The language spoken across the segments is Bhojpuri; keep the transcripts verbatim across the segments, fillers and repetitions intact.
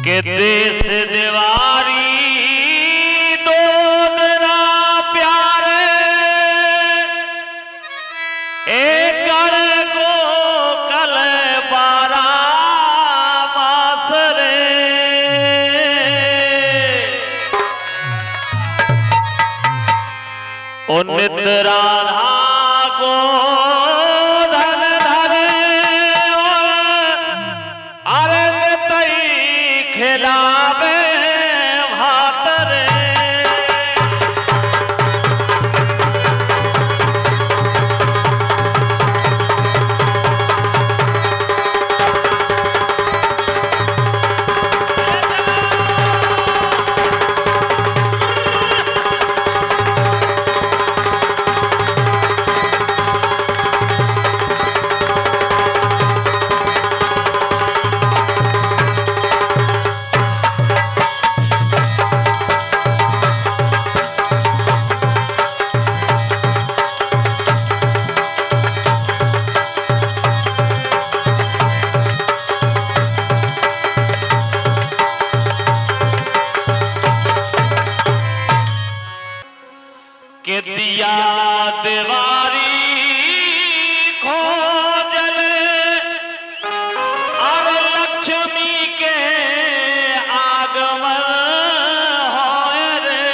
के देश दीवारी दो दिना प्यारे एक को कल बारा मासरे उन्नित राधा को धन धरे अरन तई खिलावे भातरे के दिया दीवारी खोजल और लक्ष्मी के आगमन होए रे।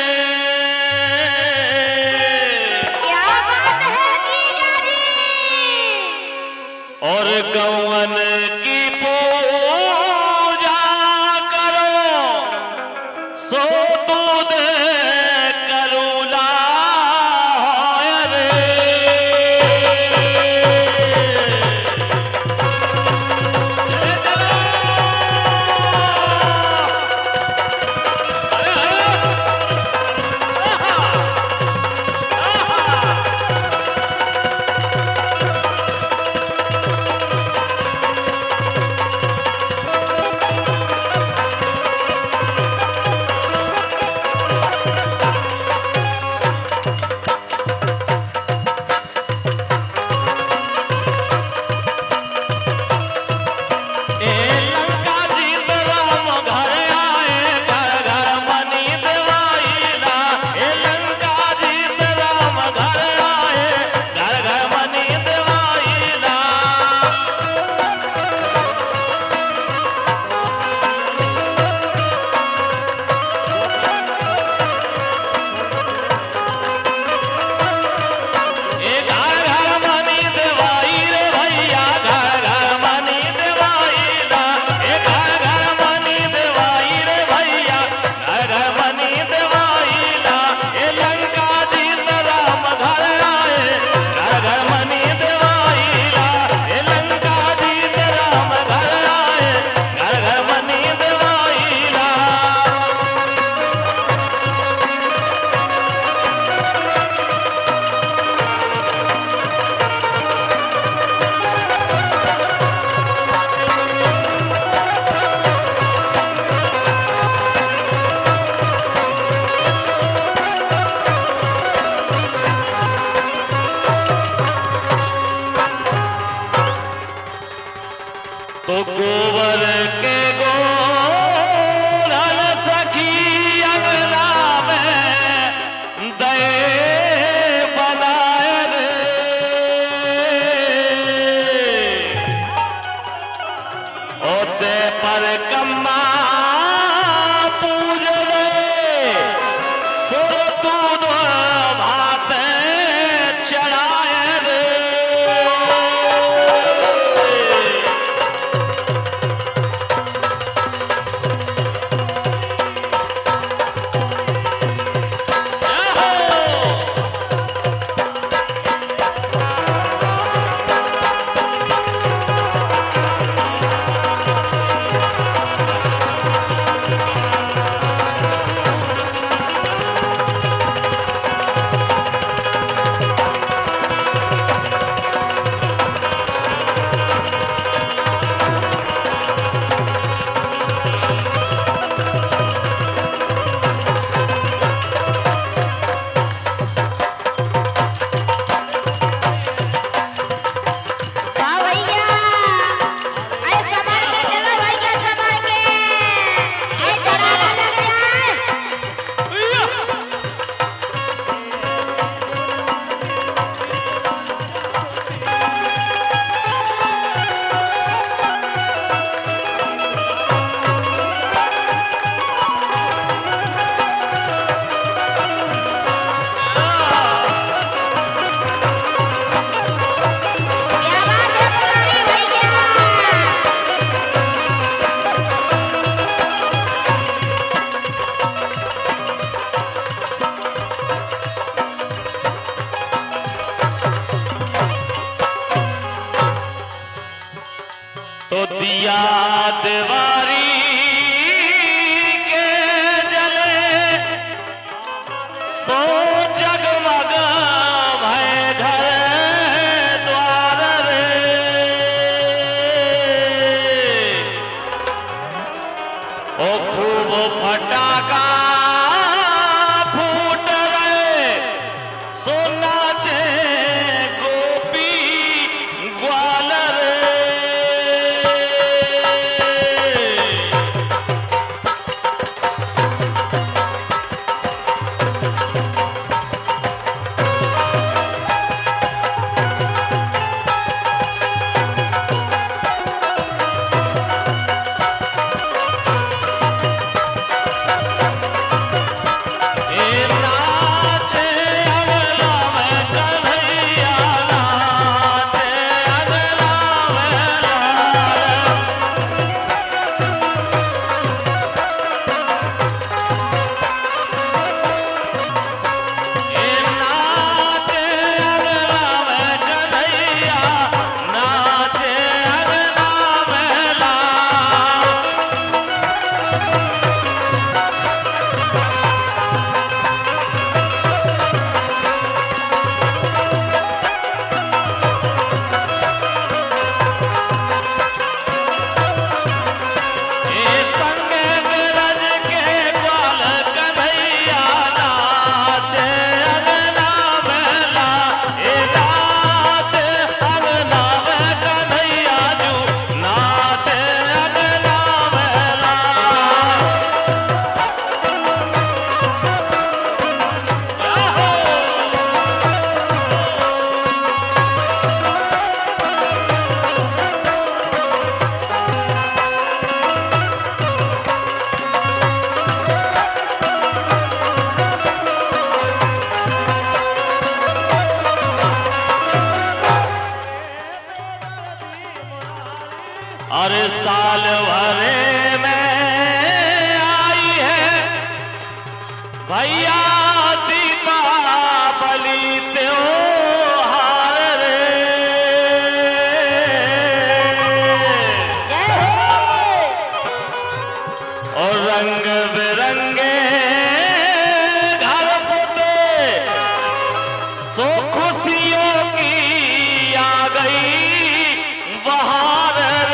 क्या बात है जीजा जी। और गौवन की पूजा करो सो दूध करूला तो गोबर के गोरल सखी अगला में दे बनाए रे। ओते पर कम्मा पूज रे सुर दूध भात चढ़ाए रे। ओ खूब फटाका फूट रहे सो नाचे गोपी ग्वालर अरे साल भरे में आई है भैया दीपावली त्योहार रे और रंग बिरंगे घर पुते सो खुशियों की आ गई बहार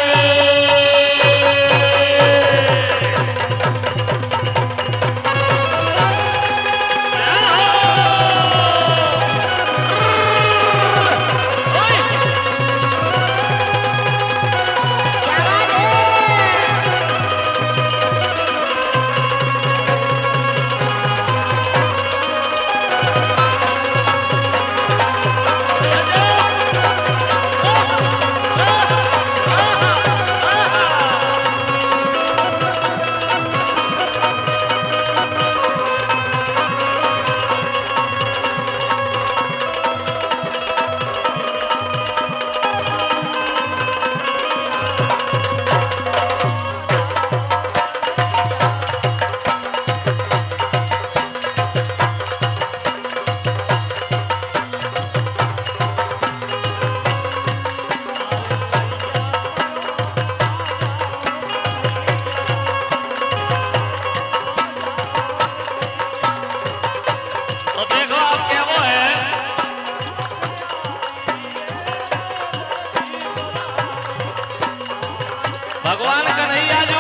भगवान कन्हैया जो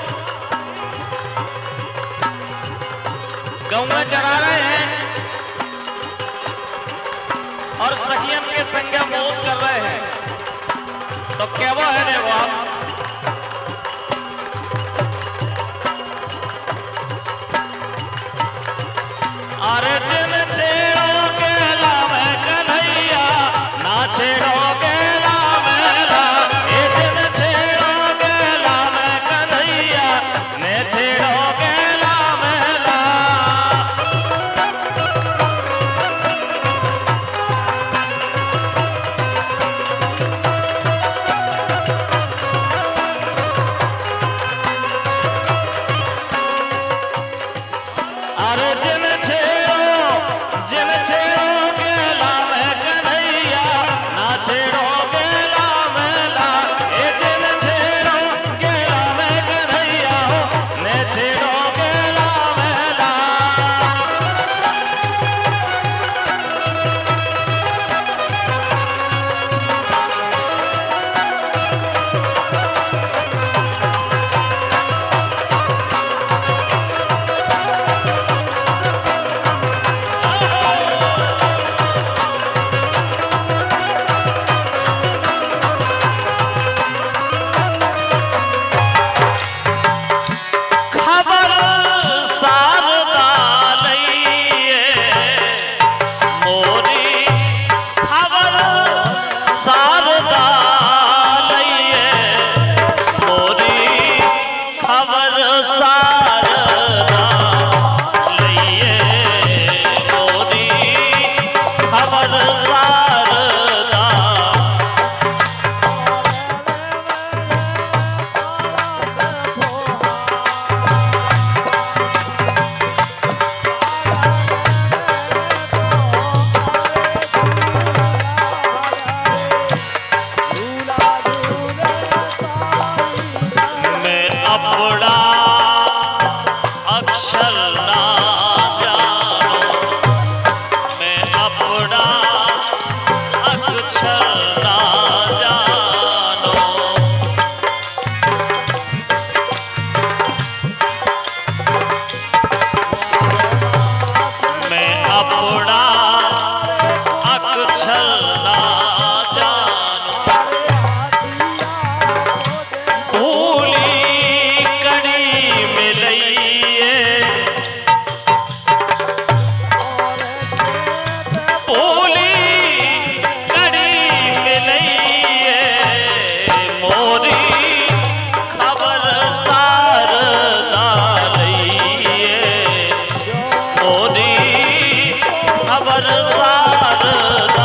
गौवा चरा रहे हैं और सखियन के संग मौत कर रहे हैं, तो क्या वो है देखो आप अरे जिन छेड़ो के लावे कन्हैया ना छेड़ो के लावे ला ए जिन छेड़ो के लावे कन्हैया ने छेड़ो के लावे ला अपना अक्षर ना जानो, मैं अपना अक्षर ना जानो। मैं अपना अक्षर ना जानो, भूली कड़ी मिलइए, भूली कड़ी मिलइए, मोरी खबरदार ना लइए, मोरी खबरदार ना।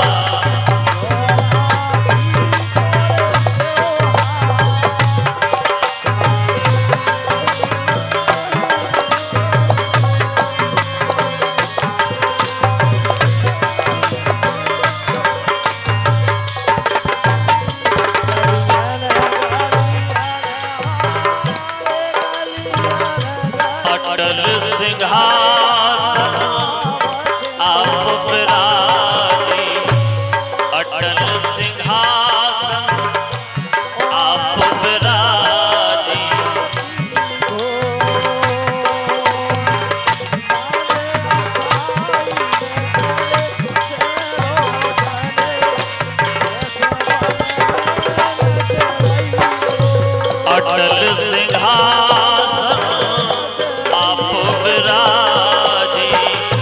अटल सिंहासन आप विराजी, अटल सिंहासन आप विराजी। अटल सिंहासन आप विराजी,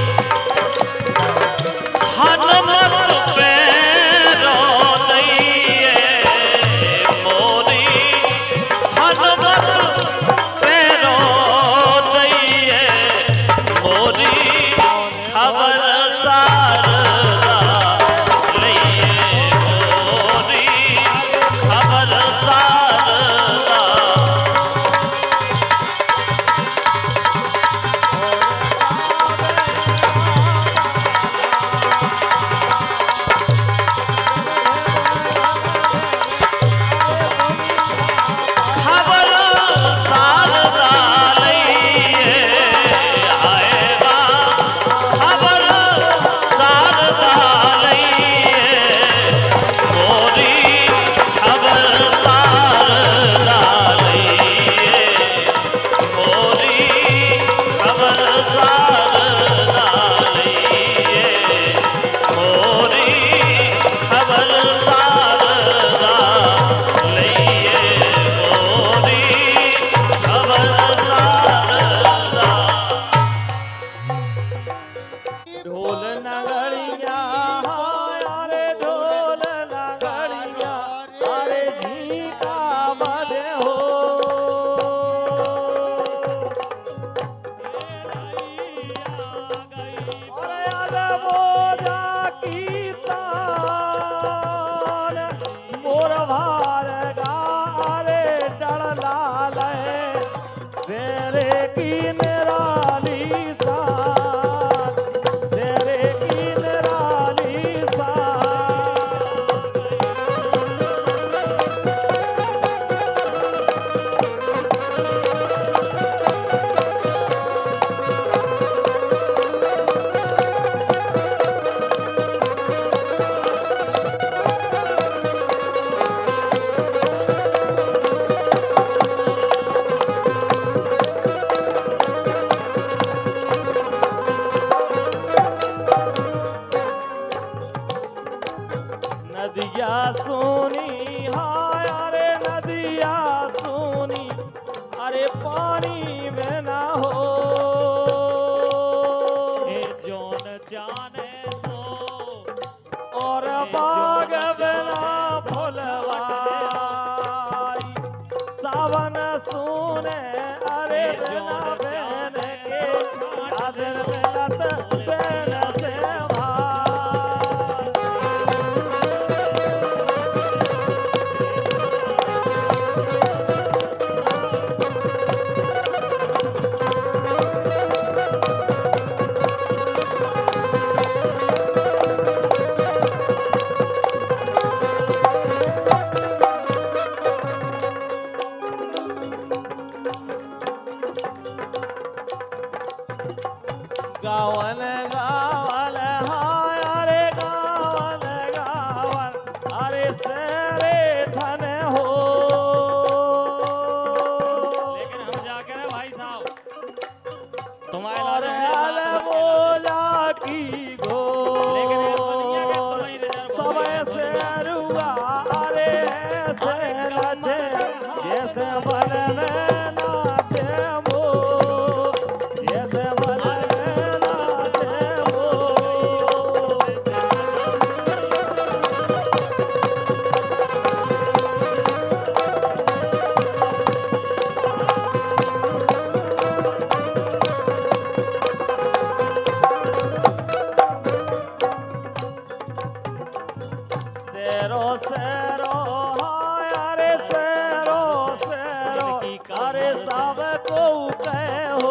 हनुमत पैरो दइए, मोरी हनुमत पैरो दइए, मोरी खबरदार ना लइए, मोरी खबरदार ना। खबर सार डालिए, आएगा खबर सार डालिए, मोरी खबर सार डालिए, मोरी खबर सार डालिए, मोरी खबर सार डालिए, मोरी खबरदार। ढोल नगड़िया अरे ढोल नगड़िया अरे झीका बजे हो, अरे अलमोदा की तान मोर भार गा अरे डर लाल शेरे की निराली शान, शेरे की निराली शान। नदिया सोनी हाय अरे नदिया सोनी अरे पानी में ना हो, ए जौन जाने सो और बाग बिना फुलवाई सावन सुने अरे बिना बहन के चादर मिलत बहन से गावन गावल हाय अरे गावन गावन अरे सेरे धन हो। लेकिन हम जाके ना भाई साहब तुम्हारे और लाल अल मोला की गो लेकिन ये दुनिया के तुम्हारी नजर समय से रुआ अरे ऐसे नाचे जैसे बल में नाचे वो जैसे बल में नाचे वो। सेरो सेरो हाय अरे सेरो सेरो अरे सब को कहो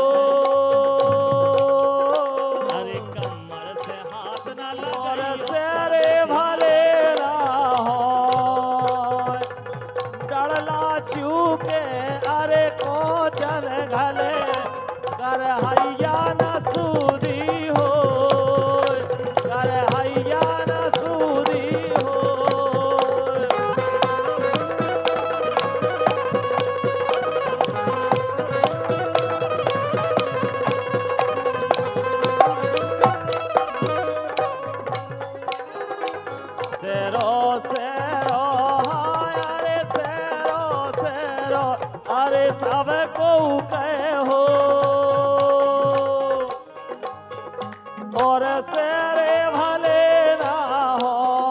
अरे कमर से हाथ ना और लगाइयो सेरे भले रहो डरला चूके अरे को जन घले कर हैया न सूदी हो कर हैया न सूदी हो। सेरो सेरो हाय अरे सेरो सेरो अरे सब को कहो और सेरे भले ना हो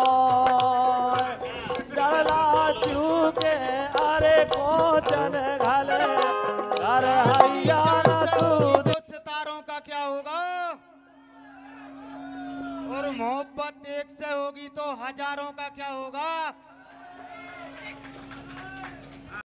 डरला चूके अरे कोचन घले कर हैया न सूद। तो सितारों का क्या होगा? और मोहब्बत एक से होगी तो हजारों का क्या होगा?